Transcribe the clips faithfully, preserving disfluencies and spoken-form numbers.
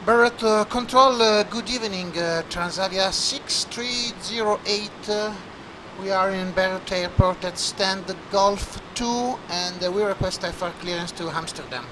Barrett uh, Control, uh, good evening, uh, Transavia six three zero eight. Uh, we are in Beirut Airport at stand Golf two, and uh, we request I R clearance to Amsterdam.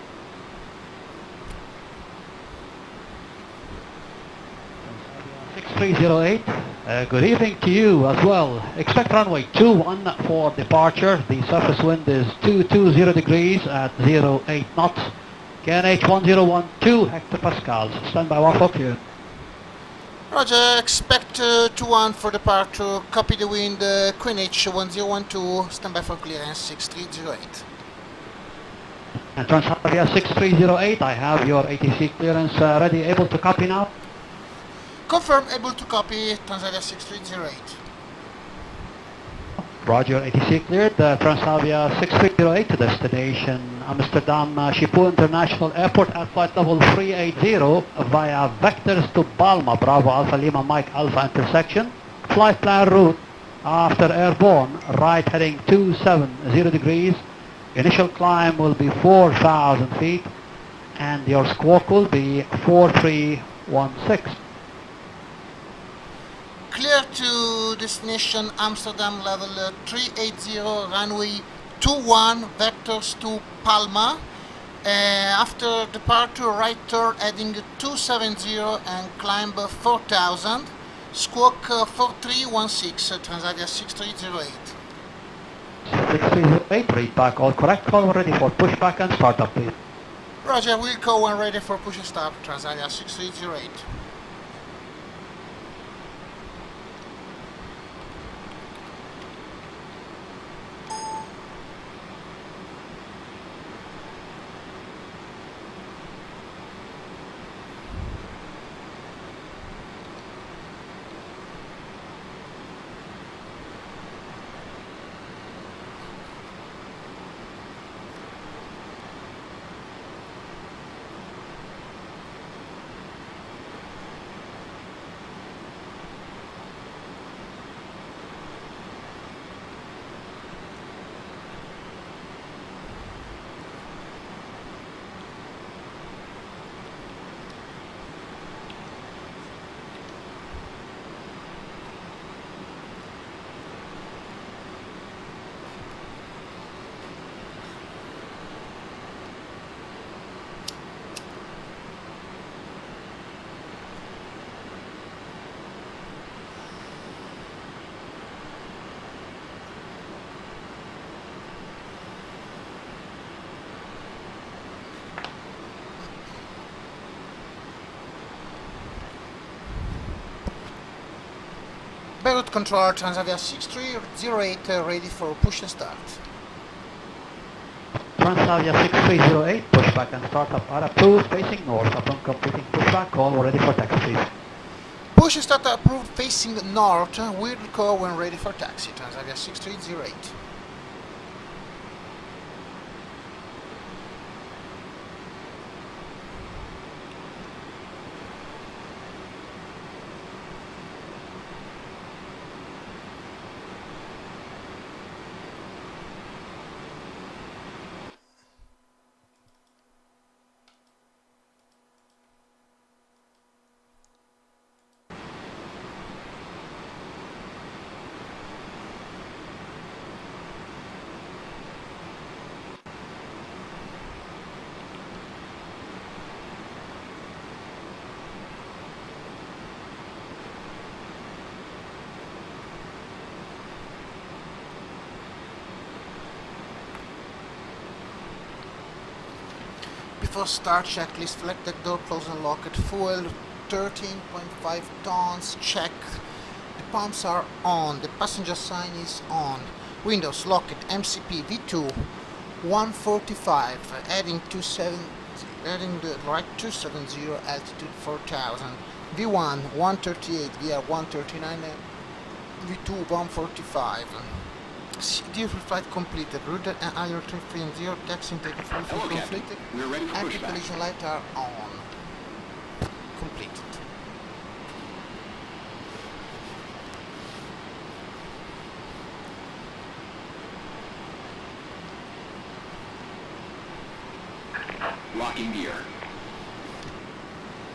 six three zero eight, uh, good evening to you as well. Expect runway two one for departure. The surface wind is two two zero degrees at zero eight knots. K N H one zero one two hectopascals. Stand by one for clear. Roger, expect uh, two one for departure. Copy the wind, uh, Queen H one zero one two. Stand by for clearance six three zero eight. And Transavia six three zero eight, I have your A T C clearance uh, ready, able to copy now. Confirm, able to copy, Transavia six three zero eight. Roger, A T C cleared. Uh, Transavia six three zero eight to destination Amsterdam uh, Schiphol International Airport at flight level three eighty via vectors to Palma, Bravo Alpha Lima Mike Alpha intersection. Flight plan route after airborne, right heading two seven zero degrees. Initial climb will be four thousand feet and your squawk will be four three one six. Clear to destination Amsterdam level uh, three eighty, runway two one, vectors to Palma. Uh, after departure, right turn heading two seventy and climb uh, four thousand. Squawk uh, four three one six, uh, Transavia six three zero eight. six three zero eight, read back all correct, call ready for pushback and startup please. Roger, we'll call when ready for push and start, Transavia six three zero eight. Beirut Control, Transavia six three zero eight, uh, ready for push and start. Transavia six three zero eight, pushback and startup are approved, facing north. Upon completing pushback, call ready for taxi please. Push and start approved, facing north. We'll call when ready for taxi, Transavia six three zero eight. Before start checklist, select the door, close and lock it. Fuel thirteen point five tons, check. The pumps are on, the passenger sign is on. Windows locked, M C P V two one forty-five, adding two seven, adding the right two seventy, altitude four thousand. V one one thirty-eight, V R one thirty-nine, V two one forty-five. Default flight completed. Route and iron three three zero, taxi intake full completed. We're ready for pushback. Anti-collision lights are on. Completed. Locking gear.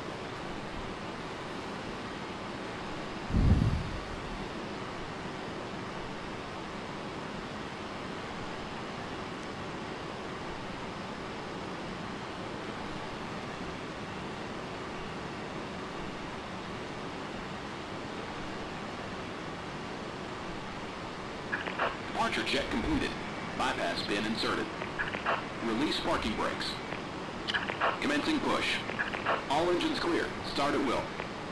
check completed. Bypass bin inserted. Release parking brakes. Commencing push. All engines clear. Start at will.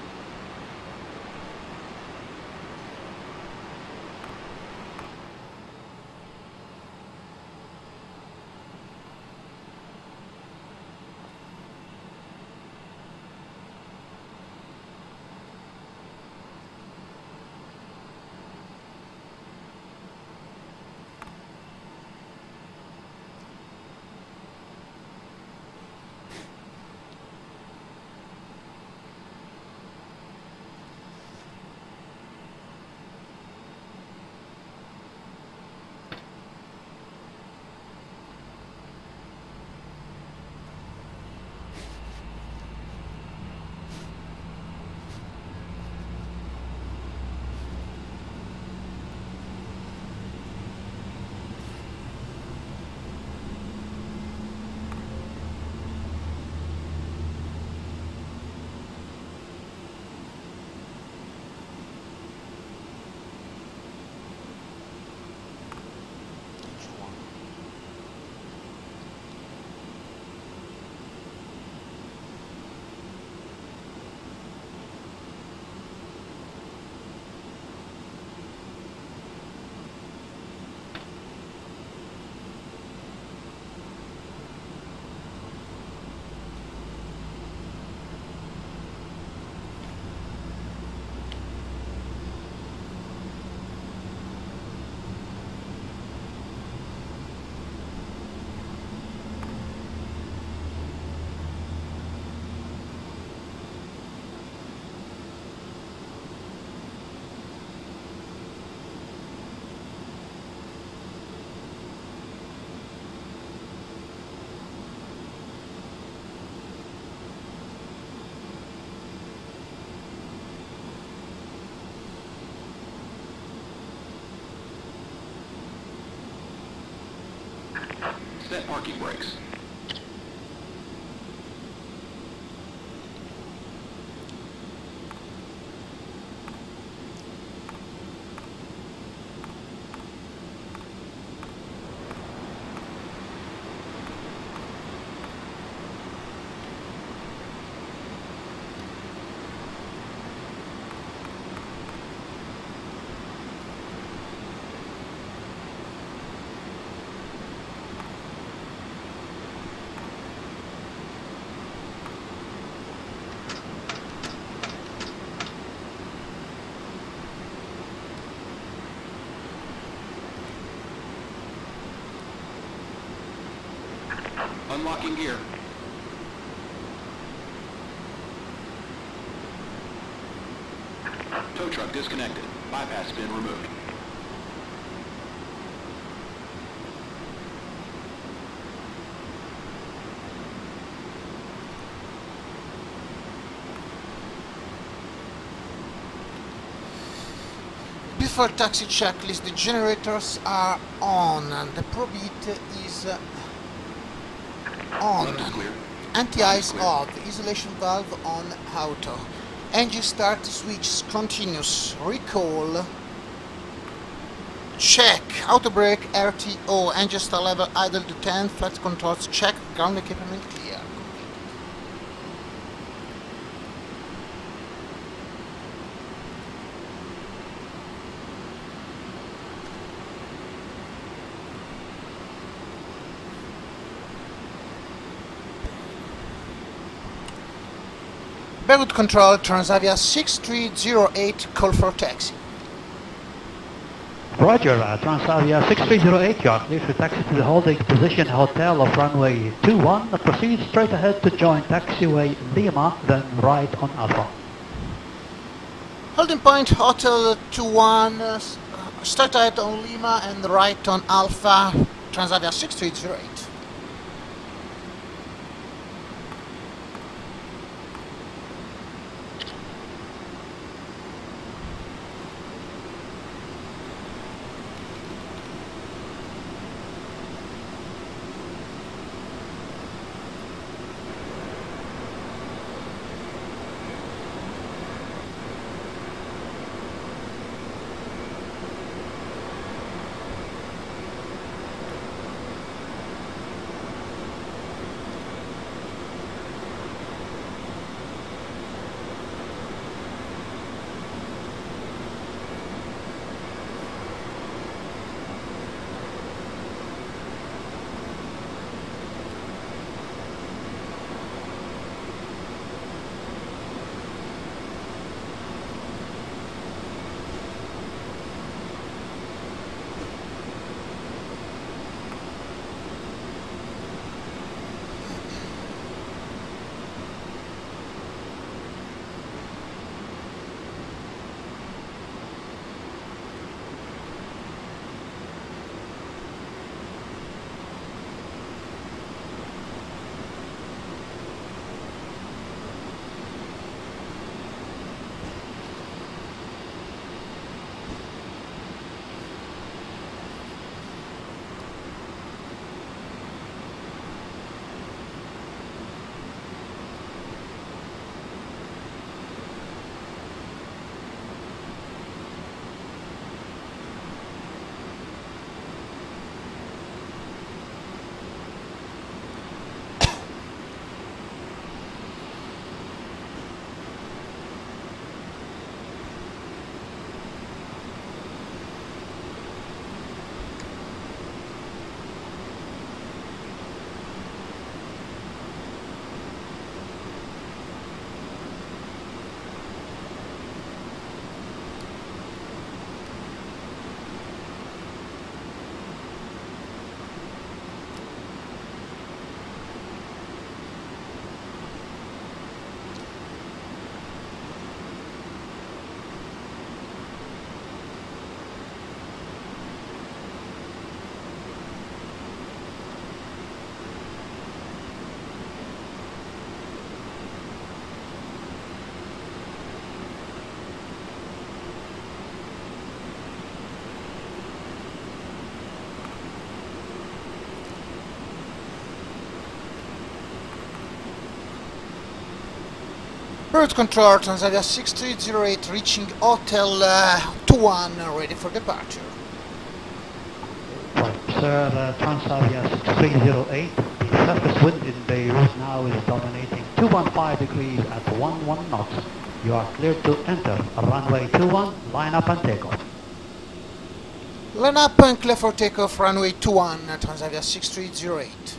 Set parking brakes. Unlocking gear. Tow truck disconnected. Bypass bin removed. Before taxi checklist, the generators are on and the probit is uh, on. Left is clear. Anti-ice Clear. off. Isolation valve on auto. Engine start switch continuous. Recall. Check. Auto brake R T O. Engine start level idle to ten. Flight controls check. Ground equipment clear. Beirut Control, Transavia six three zero eight, call for taxi. Roger, uh, Transavia six three zero eight, you are clear to taxi to the holding position hotel of runway two one. Proceed straight ahead to join taxiway Lima, then right on Alpha. Holding point Hotel two one, uh, straight ahead on Lima and right on Alpha, Transavia six three zero eight. Route control, Transavia six three zero eight reaching Hotel uh, two one, ready for departure. Right, sir, uh, Transavia six three zero eight, the surface wind in Beirut now is dominating two one five degrees at one one knots. You are cleared to enter runway two one, line up and take off. Line up and clear for takeoff, runway two one, Transavia six three zero eight.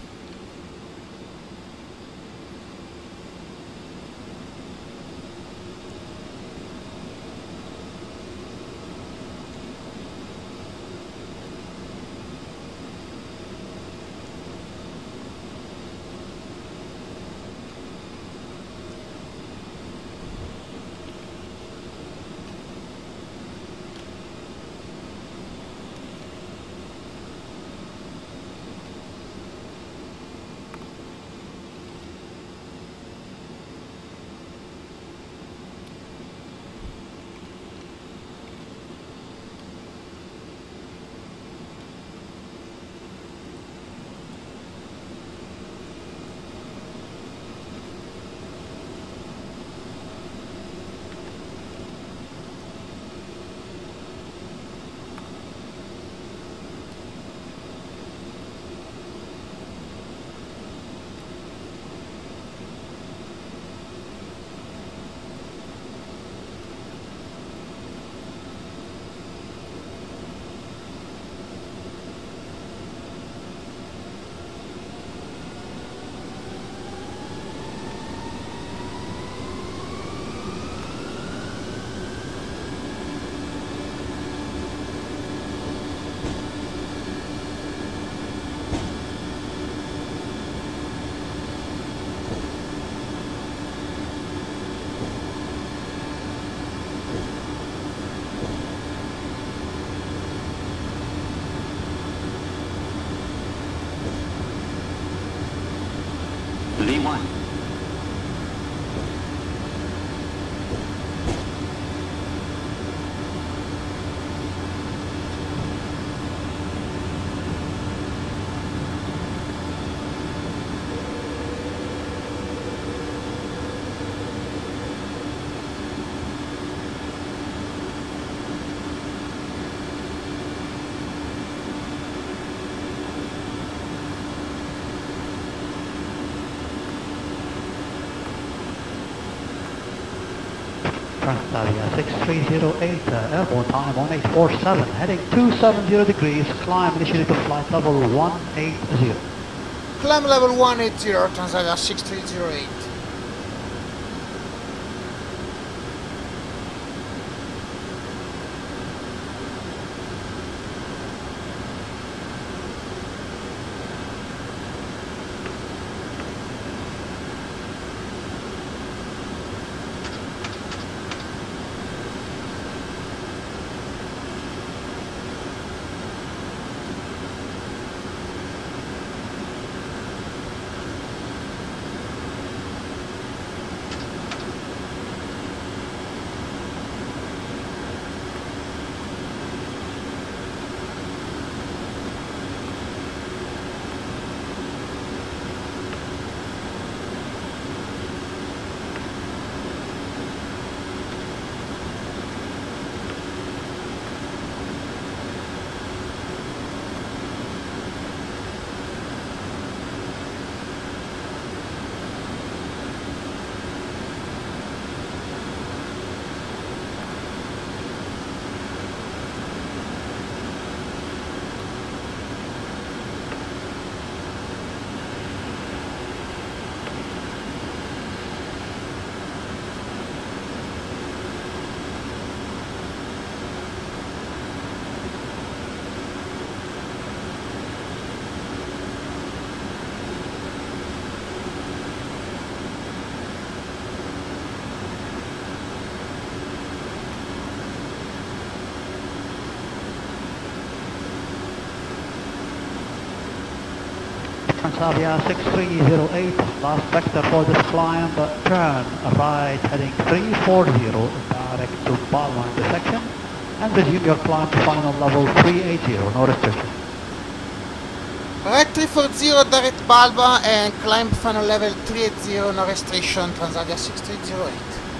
V one. Transavia six three zero eight, uh, airborne time one eight four seven, heading two seven zero degrees, climb initially to flight level one eight zero. Climb level one eight zero, Transavia six three zero eight. Transavia six three zero eight, last vector for this climb, turn right heading three four zero, direct to Palma intersection, and resume your climb to final level three eight zero, no restriction. Right three four zero, direct Balba, and climb final level three eight zero, no restriction, Transavia six three zero eight.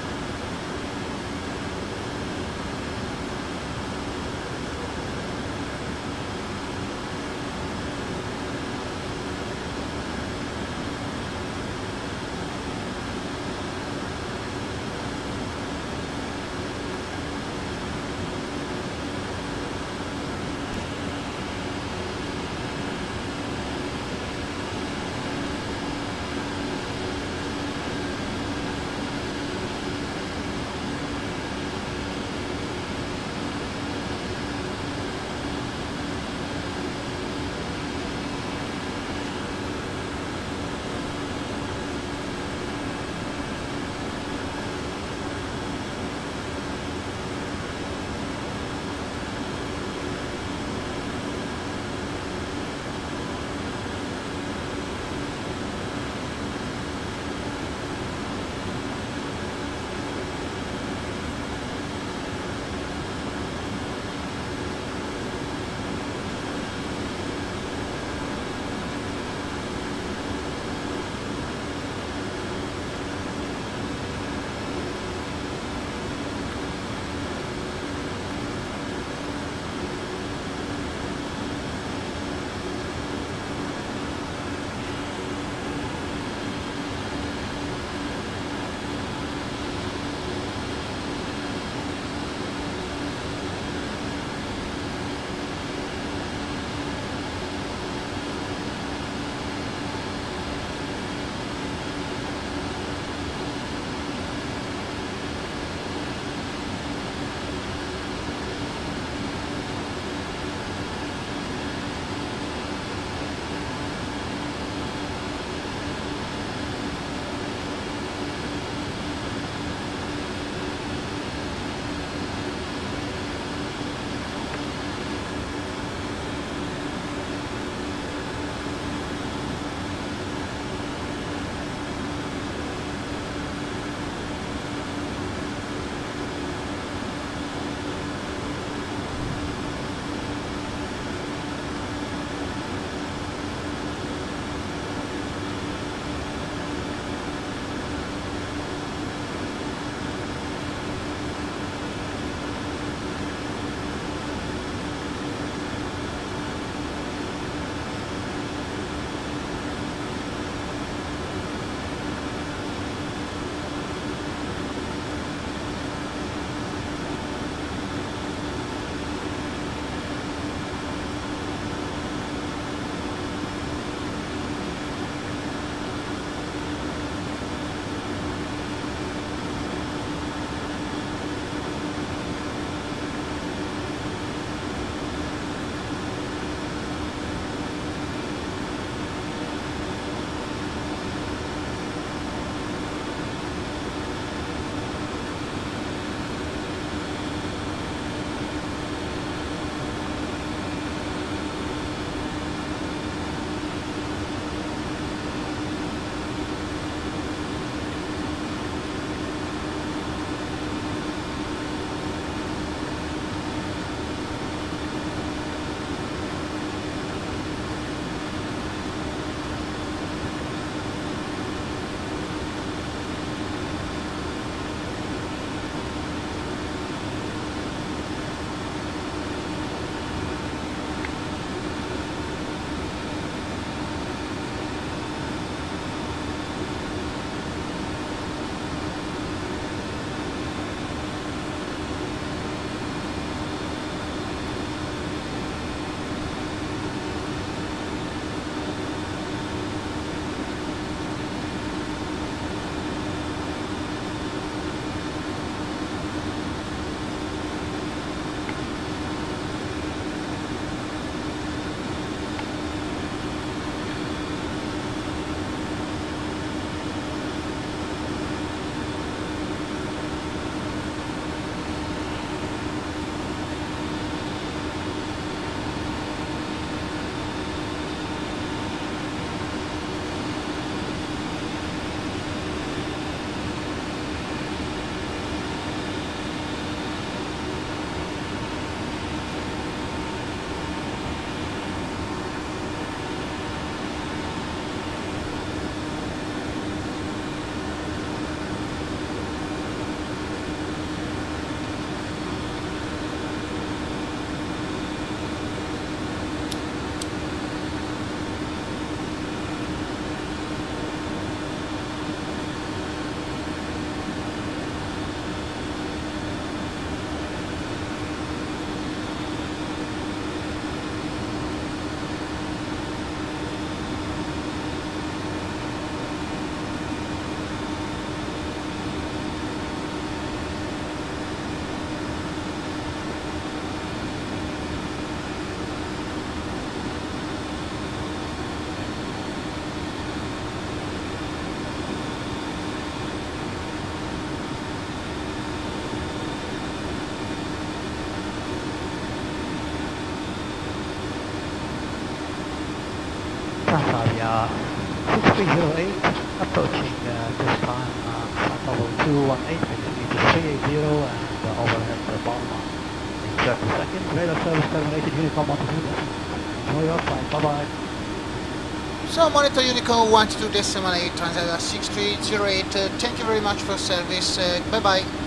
three zero eight, approaching uh, this time uh, flight level two one eight, fixing into three eight zero and uh, overhead the Palma in thirty seconds. Radar service terminated, Unicom one two two. Enjoy your flight, bye bye. So monitor Unicom one two two decimal eight, Transat six three zero eight, uh, thank you very much for service, uh, bye bye.